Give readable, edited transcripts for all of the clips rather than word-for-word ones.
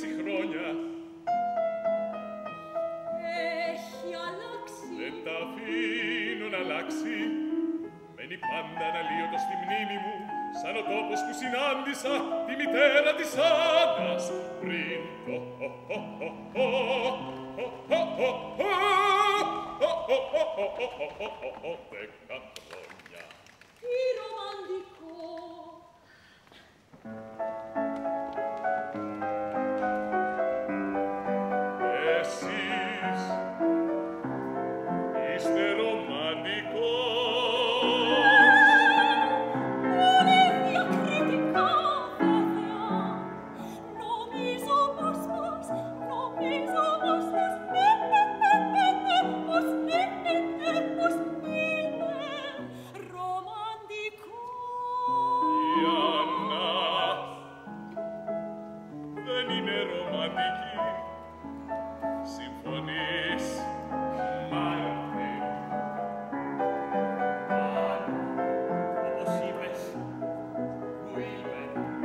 χρόνια. Έχει αλλάξει. Δεν τα αφήνω να αλλάξει. Μένει πάντα αναλύωτο στη μνήμη μου, σαν ο τόπος που συνάντησα τη μητέρα της Άννας πριν δέκα χρόνια. Τι ρομαντικό. Εσείς είστε ρομαντικός. Πολύ διακριτικά βέβαια. Νομίζω πως είναι ρομαντικό. Η Άννα δεν είναι ρομαντική. Συμφωνείς, Μάρτιν? Αν, όπως είπες, που είμαι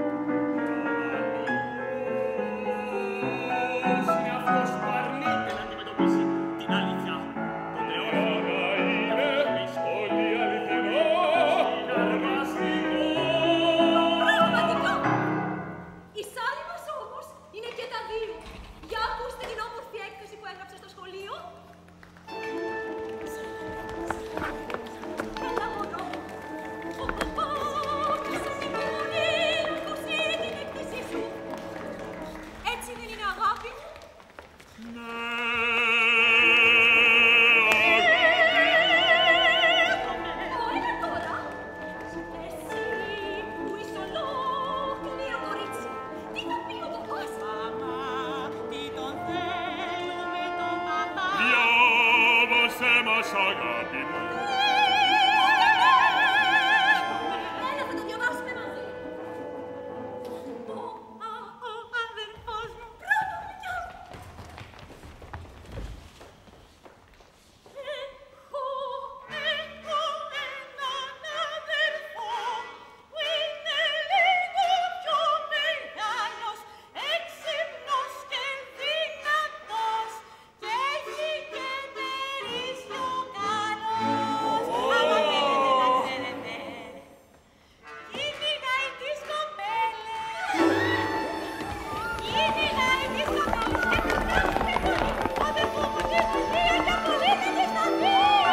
ρομαντικός, είναι αυτός που αρνείται να αντιμετωπίσει την αλήθεια. Τότε όχι. Άρα είναι πολύ αληθινό. Συναρπαστικό. Πραγματικά! Οι σάλοι μας όμως είναι και τα δύο. Για ακούστε την όμορφη έκθεση που έγραψε στο σχολείο. Έλα μωρό. Άσε με πολύ, δώσε την έκθεση σου. Έτσι δεν είναι αγάπη μου? Ναι, Έλα τώρα. Εσύ που είσαι ολόκληρο κορίτσι, τι θα πει ο παπάς? Μαμά, τι τον θέλουμε τον παπά. διάβασέ μας, αγάπη μου. Έλα, θα το διαβάσουμε μαζί. Ο αδερφός μου. Μπράβο, γεια. Έχω έναν αδερφό που είναι λίγο πιο μεγάλος, έξυπνος και δυνατός και έχει και μερίσιο καλός. Άμα θέλετε να ξέρετε, κυνηγάει τις κοπέλες. Κυνηγάει τις κοπέλες και τους κάνουμε πολύ. Ο αδερφό μου και τους δύο για πολύ θα τους τα πει.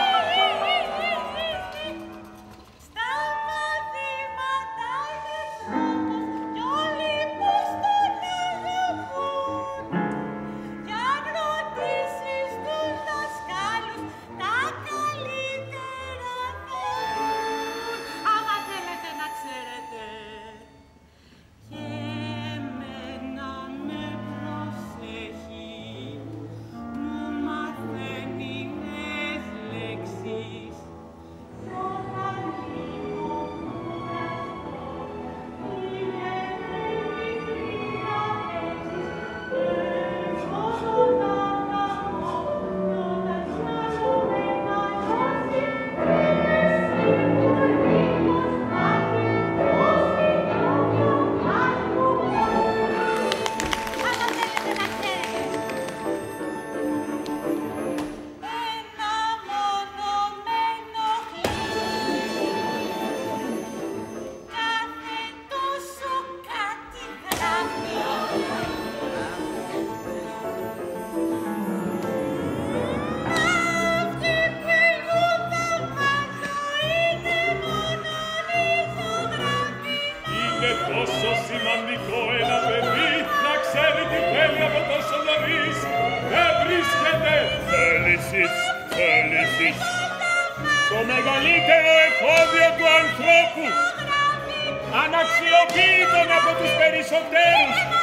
Στα μαθήματα είναι σώμος κι όλοι πως τον αγαπούν. Κι αν ρωτήσεις τους δασκάλους, τα καλύτερα θα βρουν. Άμα θέλετε να ξέρετε. Και εμένα με προσέχει, μου μαθαίνει νέες λέξεις. Τώρα λίγο κουραστώ, είναι μικρή να παίξεις. Όσο να αγαπώ, όταν σου μεγαλώσει, είμαι σίγουρη πως θα γλιτώσει όποιο άλλο. Άμα θέλετε να ξέρετε. Ένα μόνο με ενοχλεί. Κάθε τόσο κάτι γράφει. Αυτή που εγώ θαυμάζω είναι μόνο λιθογραφή. Είναι τόσο σημαντικό ένα παιδί να ξέρει τι θέλει από τόσο νωρίς. Δεν βρίσκεται θέλησης. Το μεγαλύτερο εφόδιο του ανθρώπου. Αναξιοποιείτον από τους περισσότερους.